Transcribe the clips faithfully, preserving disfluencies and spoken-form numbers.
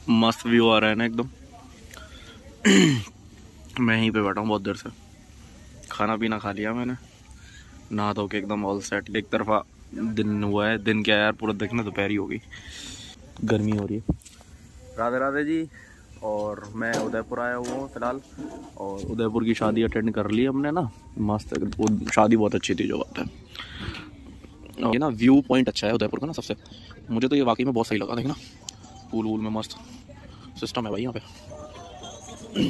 मस्त व्यू आ रहा है ना एकदम। मैं यहीं पे बैठा हूँ बहुत देर से, खाना पीना खा लिया मैंने, नहा धो के एकदम ऑल सेट। एक तरफा दिन हुआ है, दिन क्या यार पूरा देखना दोपहर ही होगी, गर्मी हो रही है। राधे राधे जी। और मैं उदयपुर आया हुआ हूँ फिलहाल, और उदयपुर की शादी अटेंड कर ली हमने ना, मस्त। वो शादी बहुत अच्छी थी, जो बात है। ये ना व्यू पॉइंट अच्छा है उदयपुर का ना सबसे, मुझे तो ये वाकई में बहुत सही लगा। देखना पूल वूल में मस्त सिस्टम है भाई यहाँ पे।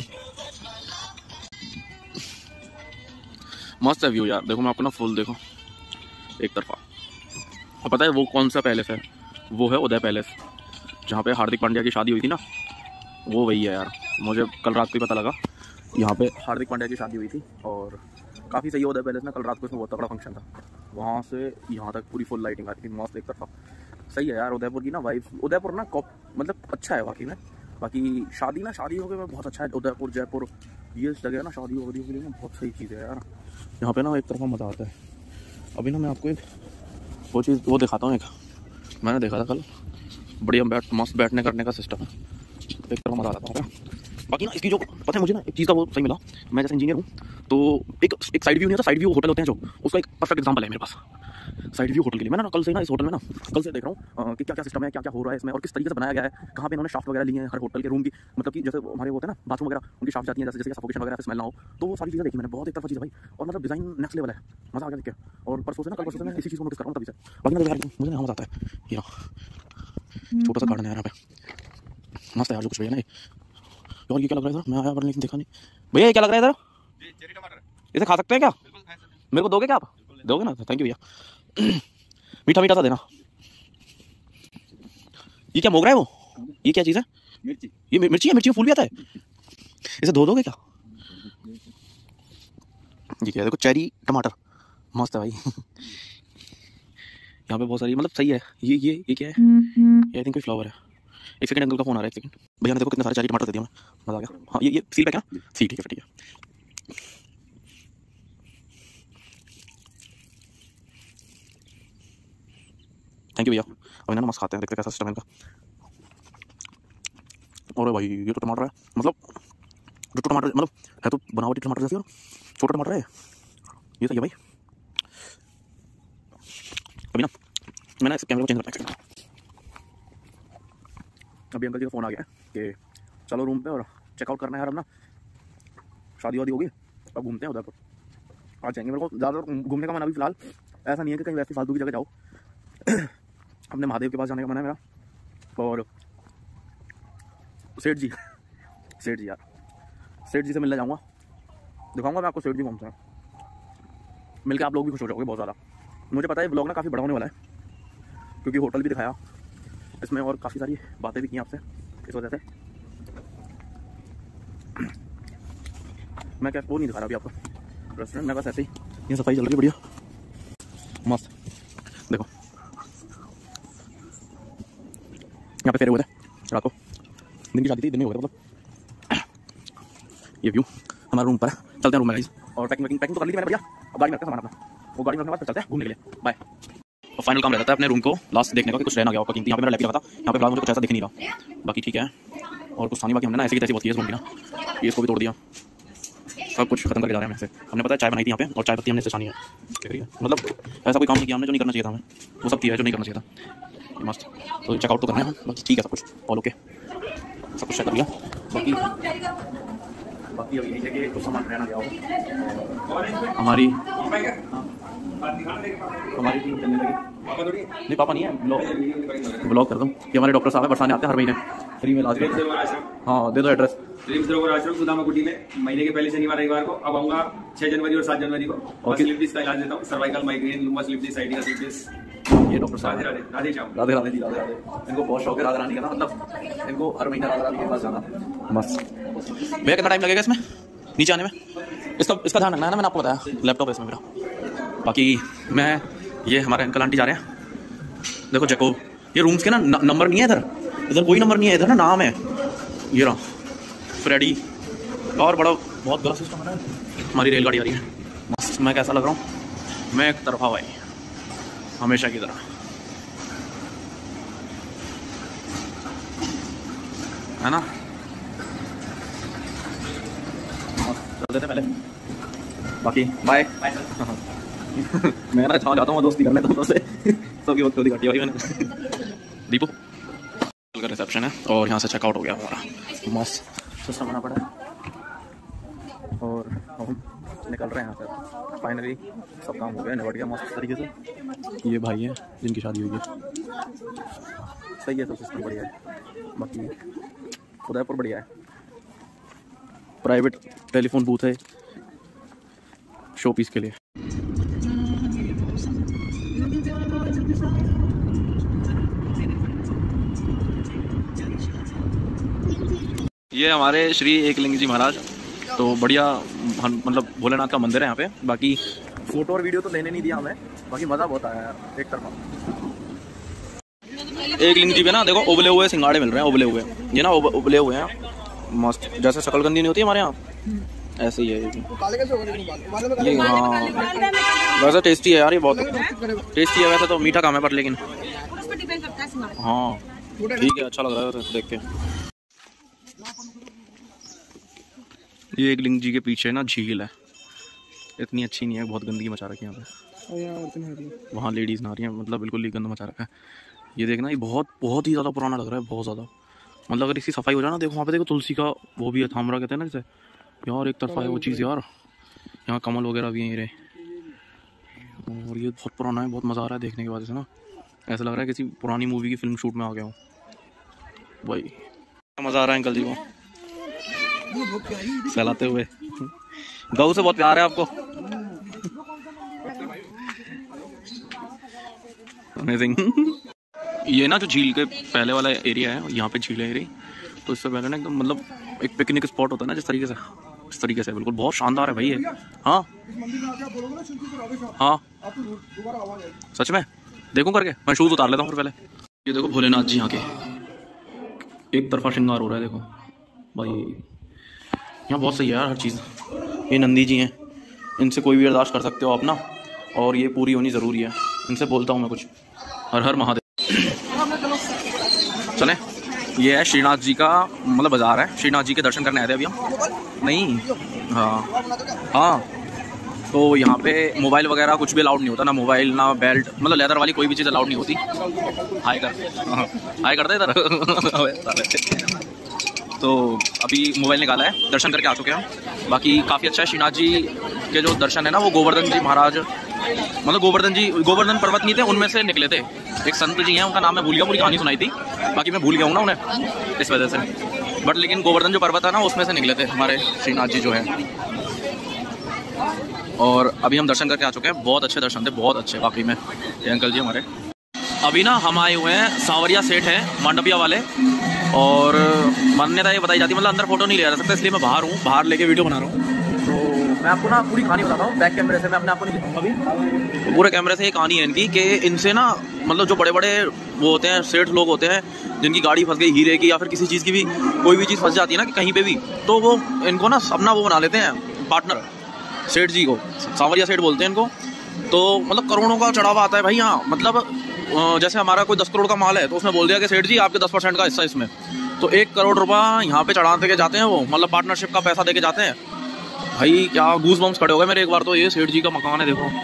मस्त है व्यू यार। देखो मैं आपको ना फुल देखो एक तरफा। और पता है वो कौन सा पैलेस है? वो है उदय पैलेस, जहाँ पे हार्दिक पांड्या की शादी हुई थी ना, वो वही है यार। मुझे कल रात को ही पता लगा यहाँ पे हार्दिक पांड्या की शादी हुई थी, और काफ़ी सही है उदय पैलेस ना। कल रात को इसमें बहुत तगड़ा फंक्शन था, वहाँ से यहाँ तक पूरी फुल लाइटिंग आ रही थी, मस्त एक तरफा। सही है यार उदयपुर की ना वाइब। उदयपुर ना मतलब अच्छा है वाकई में। बाकी शादी ना शादियों के में बहुत अच्छा है उदयपुर, जयपुर, ये जगह ना शादियों वादियों के लिए ना बहुत सही चीज़ है यार। यहाँ पे ना एक तरफा मज़ा आता है। अभी ना मैं आपको एक वो चीज़ वो दिखाता हूँ, एक मैंने देखा था कल, बढ़िया बैठ मस्त बैठने करने का सिस्टम है, एक तरफा मज़ा आता है। बाकी ना इसकी जो पता है मुझे ना एक चीज़ का वो सही मिला। मैं जैसे इंजीनियर हूँ तो एक एक साइड व्यू नहीं होता, साइड व्यू होटल होते हैं जो, उसका एक परफेक्ट एग्जांपल है मेरे पास साइड व्यू होटल के लिए। मैं ना कल से ना इस होटल में ना कल से देख रहा हूँ कि क्या क्या सिस्टम है, क्या क्या हो रहा है इसमें, और किस तरीके से बनाया गया है, कहाँ पे इन्होंने शाफ्ट वगैरह लिए हैं हर होटल के रूम की। मतलब कि जैसे हमारे होते हैं ना बाथरूम वगैरह, उनकी शाफ्ट जाती है जैसे जैसे सफोकेशन वगैरह स्मेल ना हो, तो वो सारी चीज़ें देखी मैंने। बहुत एक तरफा चीज़ है भाई, और मतलब डिज़ाइन नेक्स्ट लेवल है, मज़ा आ गया देख के। और परसों से ना कल परसों से मैं इसी चीज़ को नोटिस कर रहा हूँ तभी से। बाकी ना यार मुझे ना मज़ा आता है। ये छोटा सा गार्डन है यहाँ पे, मस्त है यार जो कुछ भैया ना। और ये क्या लग रहा है सर? मैं आया पर लेकिन देखा नहीं। भैया ये क्या लग रहा है इधर? चेरी टमाटर। इसे खा सकते हैं क्या? मेरे को दोगे क्या आप? दोगे ना, थैंक यू भैया। मीठा मीठा सा देना। ये क्या मोगरा है वो? ये क्या चीज़ है? मिर्ची। ये मिर्ची है? मिर्ची में फूल भी आता है? इसे धो दोगे क्या? ये क्या है? देखो चेरी टमाटर, मस्त है भाई। यहाँ पे बहुत सारी मतलब सही है। ये ये ये क्या है? ये आई थिंक कोई फ्लावर है। एक सेकंड, अंकल का फोन आ रहा है, एक सेकंड। भैया ने देखो कितने सारे चेरी टमाटर दे दिए हमें, मजा आ गया। हाँ ये ये सील पैक है ना? ठीक है ठीक है। थैंक यू भैया। अब इन्हें ना मस्त खाते हैं, देखते कैसा सिस्टम है इनका। और भाई ये तो टमाटर है, मतलब जो टमाटर मतलब है तो बनावटी टमाटर जैसी, और छोटा टमाटर है ये। सही है भाई। अभी ना मैंने इस कैमरे को चेंज करना है। अभी अंकल जी का फ़ोन आ गया कि चलो रूम पे और चेकआउट करना है यार। अब ना शादी वादी होगी, अब घूमते हैं उधर पर आ जाएंगे। मेरे को ज़्यादा घूमने का मन अभी फिलहाल ऐसा नहीं है कि कहीं वैसी फालतू की जगह जाओ। अपने महादेव के पास जाने का मन है मेरा, और सेठ जी सेठ जी यार सेठ जी से मिलने जाऊँगा, दिखाऊंगा मैं आपको सेठ जी कौन सा है। मिल के आप लोग भी खुश हो जाओगे बहुत ज़्यादा। मुझे पता है ब्लॉग ना काफ़ी बड़ा होने वाला है, क्योंकि होटल भी दिखाया इसमें और काफ़ी सारी बातें भी की आपसे, इस वजह से मैं क्या वो नहीं दिखा रहा अभी आपको रेस्टोरेंट में, बस ऐसे ही ये सफाई चल रही है बढ़िया मस्त। देखो यहाँ पे फेरे हुए थे रात को, दिन की शादी थी, दिन में हुए थे मतलब। ये व्यू हमारे रूम पर है। चलते हैं रूम में गाइस, और पैकिंग पैकिंग पैकिंग तो कर ली थी मैंने बढ़िया। अब गाड़ी में रखा सामान अपना, वो गाड़ी में रखने के बाद चलते हैं घूमने के लिए। बाय। और फाइनल काम रहता है अपने रूम को लास्ट देखने का कि कुछ रहना गया होगा कीमती। यहाँ पे मेरा लैपटॉप था, यहाँ पे फिलहाल मुझे कुछ ऐसा दिख नहीं रहा, बाकी ठीक है। और कुछ सानी बाकी हमने ना ऐसी की तैसी बहुत की है रूम की ना, ये इसको भी तोड़ दिया, सब कुछ खत्म करके जा रहे हैं हमसे। हमने पता है चाय बनाई थी यहाँ पे, और चाय पत्ती हमने इससे छानी है, मतलब ऐसा कोई काम नहीं किया हमने जो नहीं करना चाहिए था हमें, वो सब किया है जो नहीं करना चाहिए था। मस्त। तो चेकआउट तो करना है, बाकी ठीक है सब कुछ ऑल ओके, सब कुछ चेक कर लिया। बाकी बाकी अभी है कि कुछ सामान रहना गया हो। हमारी हमारी टीम चलने लगी। नहीं पापा नहीं है, ब्लॉग ब्लॉग कर दूँ कि हमारे डॉक्टर साहब है, बरसाने आते हैं हर महीने, फ्री में इलाज करते हैं। हाँ दे दो एड्रेस। रिम्स रोवर आश्रम सुदामाकुटी में महीने के पहले शनिवार रविवार को। अब आऊंगा छह जनवरी और सात जनवरी को, और स्लिप डिस्क का इलाज देता हूँ, cervical migraine lumbar slip disc sciatica slip disc. ये डॉक्टर साहब राधे राधे श्याम। राधे राधे जी राधे राधे। इनको बहुत शौक है राधा रानी का ना, मतलब इनको हर महीने राधा रानी के पास जाना मस्त। भैया कितना टाइम लगेगा इसमें नीचे आने में? इसका इसका ध्यान रखना है ना, मैंने आपको बताया लैपटॉप है इसमें मेरा। बाकी मैं ये हमारे अंकल आंटी जा रहे हैं, देखो चेको ये रूम्स के ना नंबर नहीं है इधर, इधर कोई नंबर नहीं है, इधर ना नाम है ये रहा फ्रेडी। और बड़ा बहुत बड़ा सिस्टम है ना। हमारी रेलगाड़ी आ रही है मस्त। मैं कैसा लग रहा हूँ? मैं एक तरफा भाई हमेशा की तरह। है ना। चलते थे पहले, बाकी बाय। मैं ना चाह जाता हूँ दोस्ती कर लेता हूँ से सबकी वक्त होती काटी भाई मैंने। दीपू का रिसेप्शन है और यहाँ से चेकआउट हो गया हमारा, मस्त सिस्टम बना पड़ा है और हम निकल रहे हैं यहाँ से। फाइनली सब काम हो गया, निपट गया मस्त तरीके से। ये भाई हैं जिनकी शादी हुई है, सही है, सब सिस्टम बढ़िया है। बाकी उदयपुर बढ़िया है, प्राइवेट टेलीफोन बूथ है शो पीस के लिए। ये हमारे श्री एकलिंग जी महाराज, तो बढ़िया मतलब भोलेनाथ का मंदिर है यहाँ पे। बाकी फोटो और वीडियो तो लेने नहीं दिया हमें, बाकी मज़ा बहुत आया यार एक तरफा। एकलिंग जी पे ना देखो उबले हुए सिंगाड़े मिल रहे हैं, उबले हुए ये ना उब, उबले हुए हैं मस्त, जैसे शकलकंदी नहीं होती हमारे यहाँ ऐसे ही है ये। हाँ वैसे टेस्टी है यार, ये बहुत टेस्टी है वैसे तो, मीठा काम है पर लेकिन हाँ ठीक है, अच्छा लग रहा है देख के। ये एक लिंग जी के पीछे ना झील है, इतनी अच्छी नहीं है, बहुत गंदगी मचा रखी है यहाँ पे। वहाँ लेडीज़ नहा रही हैं, मतलब बिल्कुल ही गंदा मचा रखा है। ये देखना, ये बहुत बहुत ही ज़्यादा पुराना लग रहा है, बहुत ज़्यादा। मतलब अगर इसकी सफाई हो जाए ना, देखो वहाँ पे देखो तुलसी का वो भी है, थामरा कहते हैं ना जैसे यार, एक तरफा है वो चीज़ यार। यहाँ कमल वगैरह भी हैं ये, और ये बहुत पुराना है, बहुत मज़ा आ रहा है देखने के बाद से ना, ऐसा लग रहा है किसी पुरानी मूवी की फिल्म शूट में आ गया हूँ भाई। मज़ा आ रहा है अंकल जी को सहलाते हुए। गऊ से बहुत प्यार है आपको। अमेजिंग। ये ना जो झील के पहले वाला एरिया है, यहाँ पे झील है एरिया, तो इससे पहले ना एकदम मतलब एक पिकनिक स्पॉट होता है ना जिस तरीके से, इस तरीके से बिल्कुल बहुत शानदार है भाई ये। हाँ हाँ सच में देखूं करके, मैं शूज उतार लेता हूँ फिर पहले। ये देखो भोलेनाथ जी यहाँ के एक तरफा श्रृंगार हो रहा है देखो भाई, यहाँ बहुत सही है यार हर चीज़। ये नंदी जी हैं, इनसे कोई भी अरदास कर सकते हो आप ना, और ये पूरी होनी ज़रूरी है। इनसे बोलता हूँ मैं कुछ, हर हर महादेव। चले, ये है श्रीनाथ जी का मतलब बाज़ार है, श्रीनाथ जी के दर्शन करने आए थे अभी हम। नहीं हाँ हाँ, तो यहाँ पे मोबाइल वगैरह कुछ भी अलाउड नहीं होता, ना मोबाइल ना बेल्ट, मतलब लेदर वाली कोई भी चीज़ अलाउड नहीं होती। हाय कर हाँ हाय करते इधर। तो अभी मोबाइल निकाला है, दर्शन करके आ चुके हैं। बाकी काफ़ी अच्छा है, श्रीनाथ जी के जो दर्शन है ना वो गोवर्धन जी महाराज, मतलब गोवर्धन जी गोवर्धन पर्वत नहीं थे उनमें से निकले थे। एक संत जी हैं, उनका नाम मैं भूल गया, पूरी कहानी सुनाई थी, बाकी मैं भूल गया हूँ ना उन्हें इस वजह से। बट लेकिन गोवर्धन जो पर्वत है ना उसमें से निकले थे हमारे श्रीनाथ जी जो है। और अभी हम दर्शन करके आ चुके हैं, बहुत अच्छे दर्शन थे, बहुत अच्छे वाकई में। ये अंकल जी हमारे अभी ना हम आए हुए हैं, सांवरिया सेठ हैं मांडविया वाले, और मान्यता ये बताई जाती है, मतलब अंदर फोटो नहीं ले जा सकता, इसलिए मैं बाहर हूँ, बाहर लेके वीडियो बना रहा हूँ। तो मैं आपको ना पूरी कहानी बताता हूँ बैक कैमरे से, मैं अपने आपको नहीं दिखाऊंगा अभी, तो पूरे कैमरे से ये कहानी है इनकी कि इनसे ना मतलब जो बड़े बड़े वो होते हैं सेठ लोग होते हैं, जिनकी गाड़ी फंस गई हीरे की या फिर किसी चीज़ की भी, कोई भी चीज़ फंस जाती है ना कि कहीं पे भी, तो वो इनको ना अपना वो बना लेते हैं पार्टनर, सेठ जी को सांवरिया सेठ बोलते हैं इनको। तो मतलब करोड़ों का चढ़ावा आता है भाई यहाँ, मतलब जैसे हमारा कोई दस करोड़ का माल है तो उसने बोल दिया कि सेठ जी आपके दस परसेंट का हिस्सा इसमें, तो एक करोड़ रुपया यहाँ पे चढ़ा के जाते हैं वो, मतलब पार्टनरशिप का पैसा देके जाते हैं भाई। क्या गूज बम्स खड़े हो गए मेरे एक बार तो। ये सेठ जी का मकान है देखो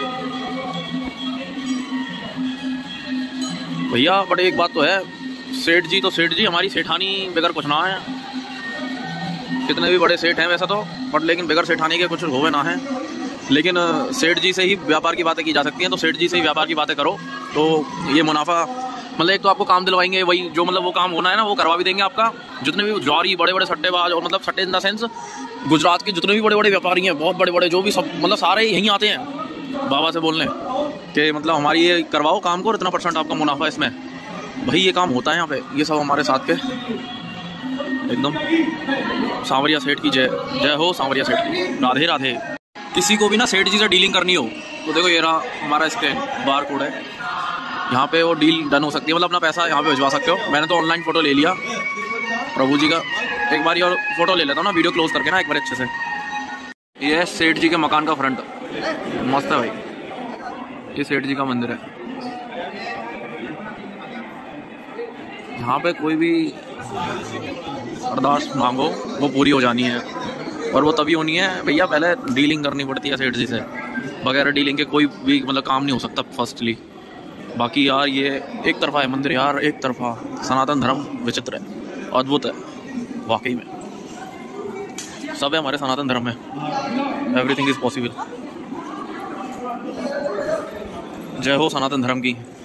भैया, बट एक बात तो है, सेठ जी तो सेठ जी, हमारी सेठानी बगैर कुछ ना है। कितने भी बड़े सेठ हैं वैसा तो, बट लेकिन बगैर सेठानी के कुछ होवे ना है। लेकिन सेठ जी से ही व्यापार की बातें की जा सकती हैं, तो सेठ जी से ही व्यापार की बातें करो तो ये मुनाफा, मतलब एक तो आपको काम दिलवाएंगे, वही जो मतलब वो काम होना है ना वो करवा भी देंगे आपका। जितने भी ज्वारी बड़े बड़े सट्टेबाज, और मतलब सट्टे इन द सेंस गुजरात के जितने भी बड़े बड़े व्यापारी हैं, बहुत बड़े बड़े जो भी सब, मतलब सारे यहीं आते हैं बाबा से बोलने कि मतलब हमारी ये करवाओ काम को, इतना परसेंट आपका मुनाफा इसमें। भाई ये काम होता है यहाँ पे, ये सब हमारे साथ के एकदम। सांवरिया सेठ की जय, जय हो सांवरिया सेठ की, राधे राधे। किसी को भी ना सेठ जी से डीलिंग करनी हो तो देखो ये रहा हमारा इसके बार कोड है, यहाँ पे वो डील डन हो सकती है, मतलब अपना पैसा यहाँ पे भिजवा सकते हो। मैंने तो ऑनलाइन फ़ोटो ले लिया प्रभु जी का, एक बार और फोटो ले लेता हूँ ना वीडियो क्लोज करके ना एक बार अच्छे से। ये है सेठ जी के मकान का फ्रंट, मस्त है भाई। ये सेठ जी का मंदिर है, यहाँ पे कोई भी अरदास मांगो वो पूरी हो जानी है, और वो तभी होनी है भैया, पहले डीलिंग करनी पड़ती है सेठ जी से, बगैर डीलिंग के कोई भी मतलब काम नहीं हो सकता फर्स्टली। बाकी यार ये एक तरफा है मंदिर यार, एक तरफा। सनातन धर्म विचित्र है, अद्भुत है वाकई में, सब है हमारे सनातन धर्म में, एवरीथिंग इज़ पॉसिबल। जय हो सनातन धर्म की।